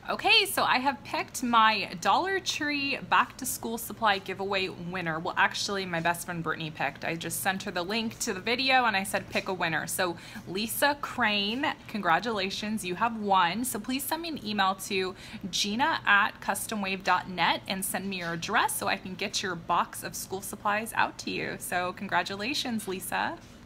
Okay, so I have picked my Dollar Tree back to school supply giveaway winner. Well, actually my best friend Brittany picked. I just sent her the link to the video and I said pick a winner. So Lisa Crane, congratulations, you have won. So please send me an email to gina@customwave.net and send me your address so I can get your box of school supplies out to you. So congratulations, Lisa.